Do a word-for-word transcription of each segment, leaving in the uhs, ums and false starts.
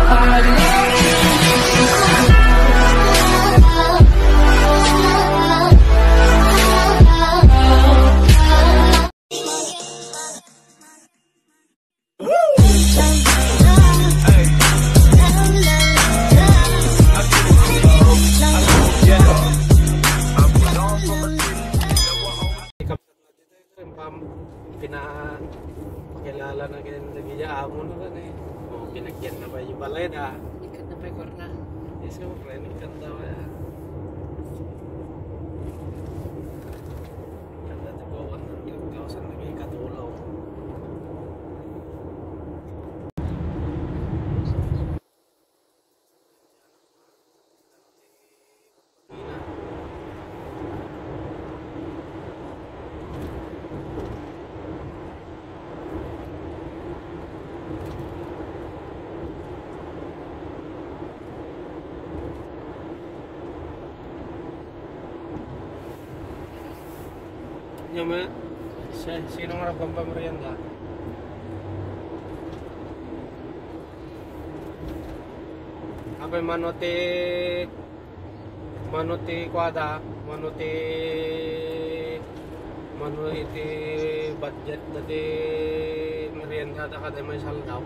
Pinakilala na ganyan lagi niya amo na ba eh. O pinagyan na ba yung balay na? Ikat na ba yung na? Yes ko friend, ikat daw ya. Kanda tigawan ng ilagkawasan na kayo katulaw. Yung mga, sino nga nagpang pamerienda? Apa manuti manuti kuada, manuti manuti budget dari merienda ada kada may saldaw.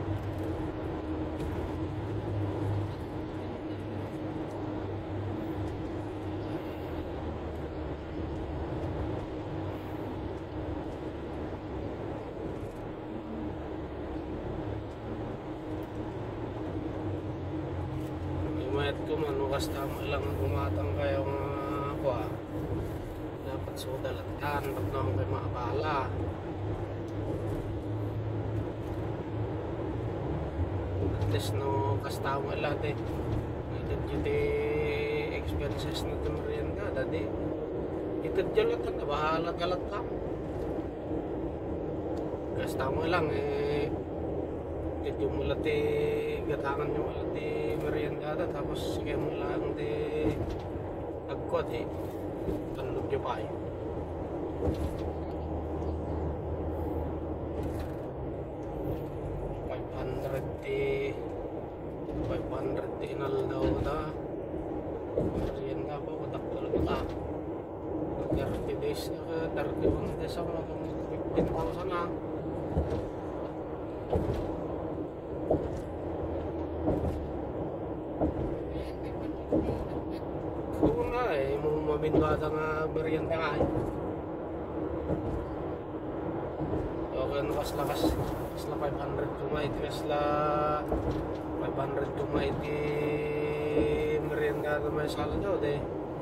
Ito manukas tama lang ang gumatang kayo nga ako ah. Dapat sudalatan, ba't naman kayo maabala. At least no, kastama lahat eh. Ito yung expenses na tumariyan ka, dadi. Ito yung lahat na bahala ka lahat lang. Kastama lang eh. Ito yung mulat eh, gatangan yung mulat eh. Merienda tapos sige mo lang di agkot eh tanong nyo pa eh five hundred di five hundred di inal daw na merienda ko katak talaga ta thirty days thirty-one days ako fifteen thousand na kung nga eh, mamindwada nga merienda nga eh. Okay, ano kasla kas kasla five hundred kumait kasla five hundred kumait eh, merienda na may sala daw de.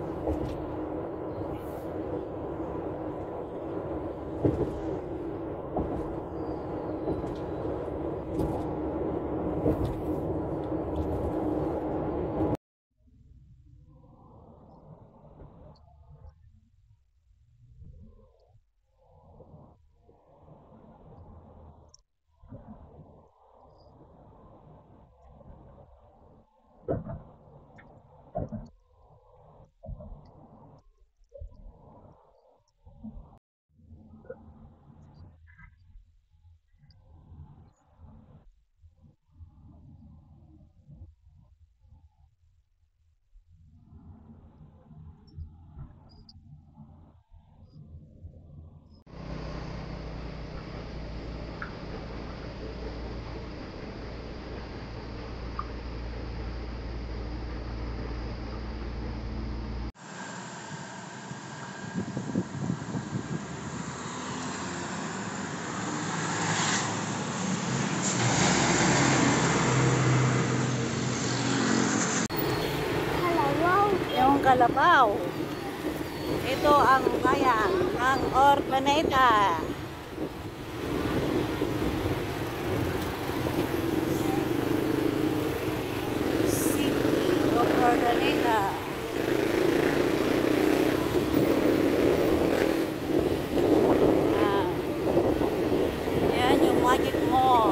Kalabaw. Ito ang bayan ng Urdaneta. City of Urdaneta. Ah. Yan yung Magic Mall.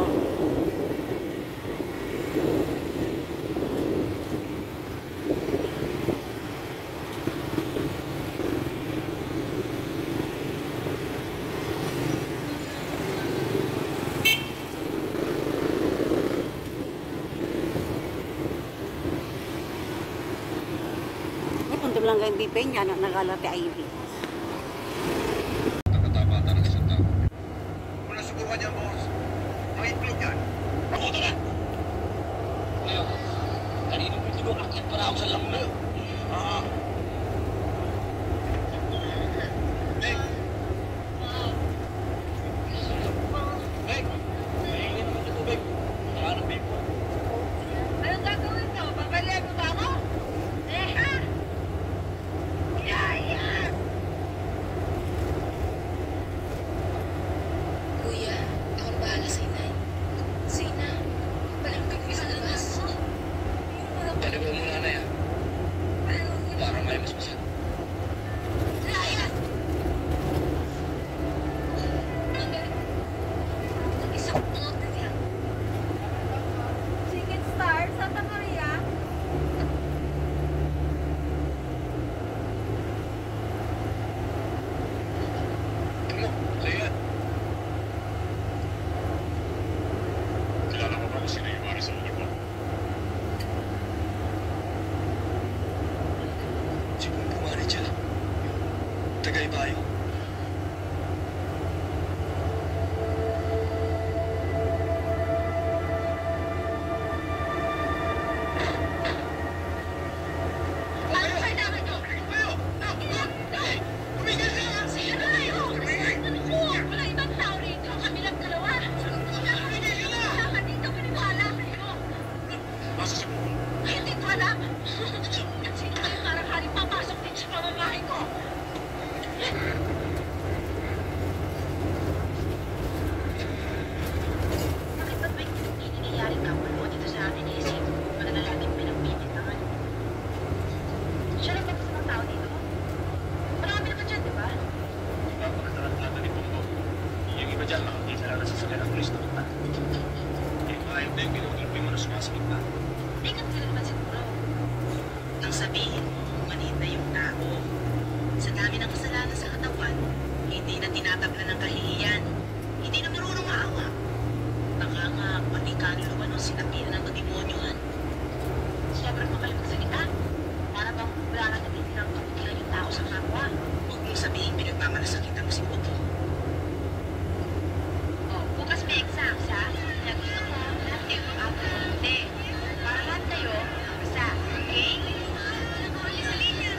lang kay Bipeng yan, nagalati ay Ivy. Nakatama talaga siyang tao. Kung nasubukan niya, boss, ma-include yan. Mabuto na! Ngayon, kaninong pitigo, akit para ako sa lamuna. Ah. Meg! Meg! Maingin naman sa tubig. Nakahanap babe ko. Anong gagawin mo? Babalian mo ba ako? Eh, ha? Yaya! Kuya, ako na bahala sa inay. Sa ina, palambig mo sa labas. Dali mo muna na yan. Para may mas masal. Yaya! Isang punot na niya. Chicken Star, Santa Maria? Ano? Sa'yo yan. Kilala mo ba kung sino yung mari sa lugar mo? Si Kung Pumari siya. Tagay tayo. Ano ba namin to? Ay! Tumigil ka! Ano kayo? Ano ko? Wala ibang tao rito. Kami lang dalawa. Tumigil ka na! Saka dito maniwala kayo. Masa si Kung? Hindi ko alam. At sino kayo parang haring papasok din sa pamamahay ko? Bakit ba't may nangyayari kapal mo dito sa atin isip? Wala na laging pinagpipintangan. Siya lang ba gusto ng tao dito? Marami naman dyan, di ba? Napakatarat-tata ni Bongo. Yung iba dyan, makakita lang na sasakyan ng pulis na kita. Eh, ayaw na yung pinutulpin mo na sumasakit na. Ingat ka na naman siguro. Ang sabihin mo, maliit na yung tao. Sa dami ng kasalanan sa katawan, hindi na tinatabla ng kahihiyan. Hindi na marunong maawa. Baka nga, pati kaluluwa nung sinapian ng kademonyohan. Siyempre pa kayo magsalita. Para bang wala na natitirang kapikilan yung tao sa kapwa. Huwag mong sabihin pinagmamalasakitan mo si Bobo. Oh, bukas may exam siya. Naggusto ko, lahat kayo mag-apple ng hindi. Para lahat kayo, basta, okay? Huli sa linya.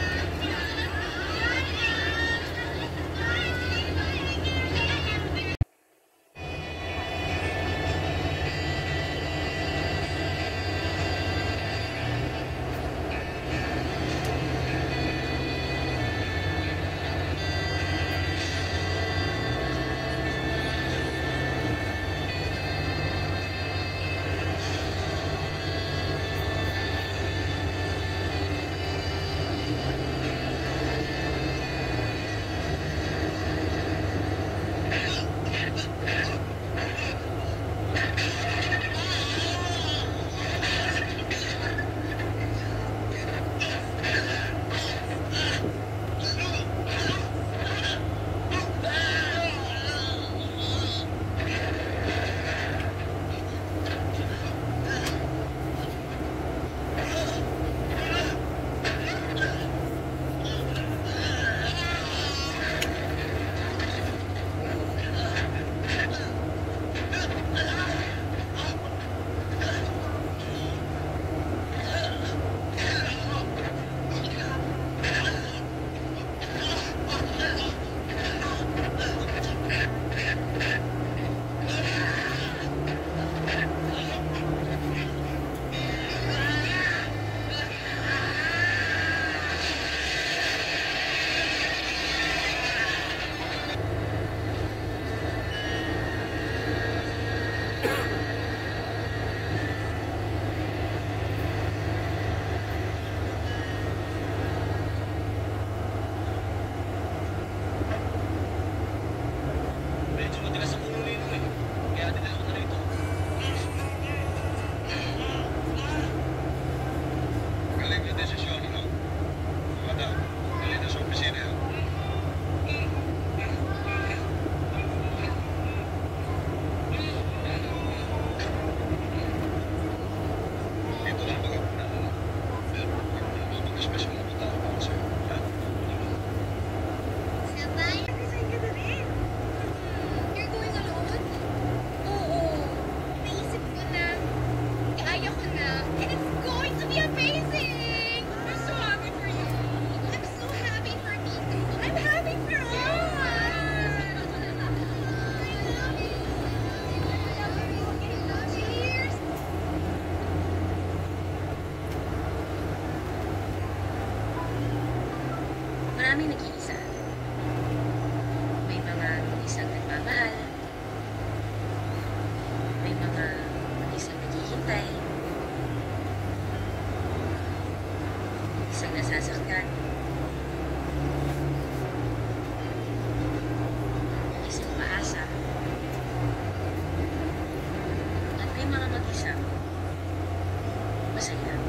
maraming nag-iisa. May mga isang nagmamahal. May mga isang naghihintay. Isang nasasaktan. Isang maasa. At may mga mag-isang masaya.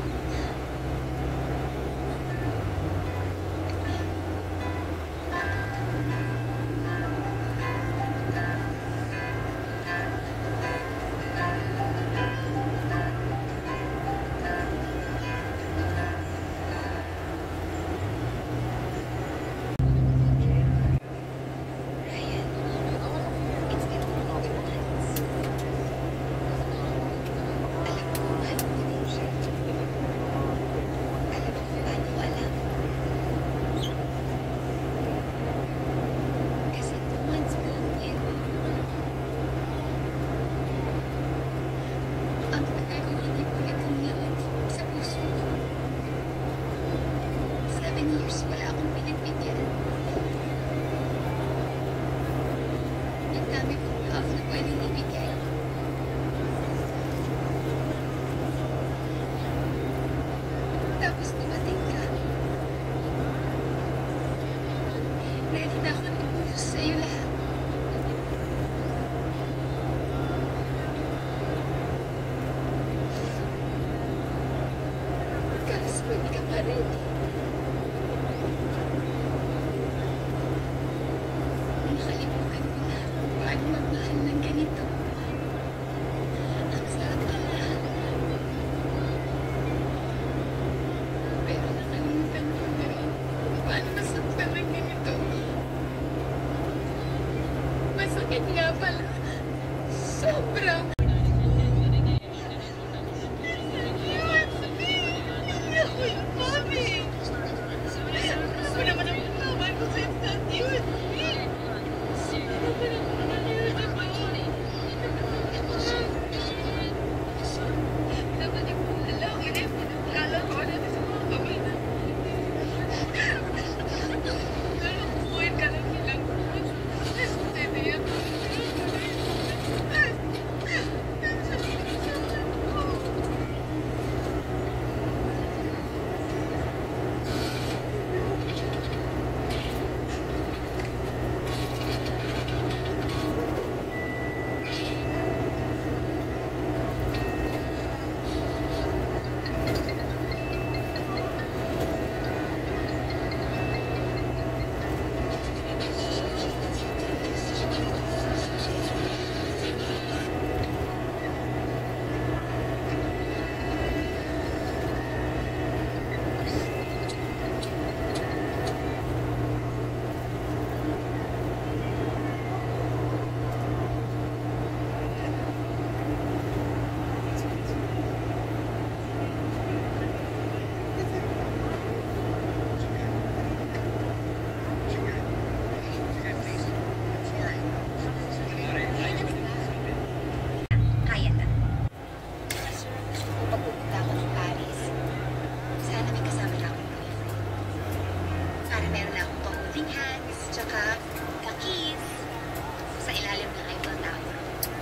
Years, wala akong pinagbigyan. Ang dami kong love na pwedeng ibigay. Tapos dumating ka. Ready na ako na ibuhos sa'yo lahat. Kaso hindi ka pa ready. Nakalimutan ko na paano magmahal ng ganito. Ang sarap na lahat. Pero nakalimutan ko na rin paano masaktan ng ganito. Masakit nga pala. Sobra. Hindi ako yung mami. Ako naman ang mama ko sa instant yun. Dapat yung lalaki na pinagkala ko na sa mga kabila. Pero buhay ka lang nilang hindi yan. Kaya na. Pag pupunta ako ng Paris, sana may kasama na akong boyfriend. Para meron na akong pa-holding hands, tsaka ka-kiss sa ilalim ng Eiffel Tower.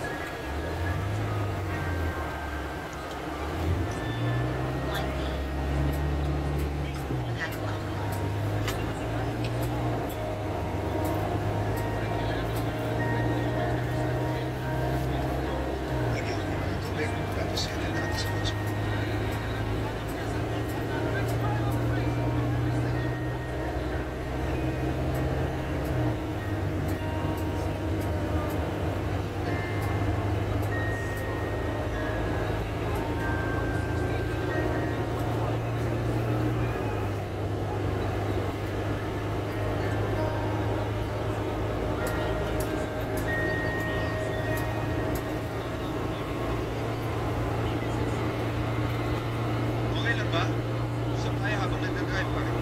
One day, magagawa ko. Okay lang ba? Usap tayo habang nagdadrive pa.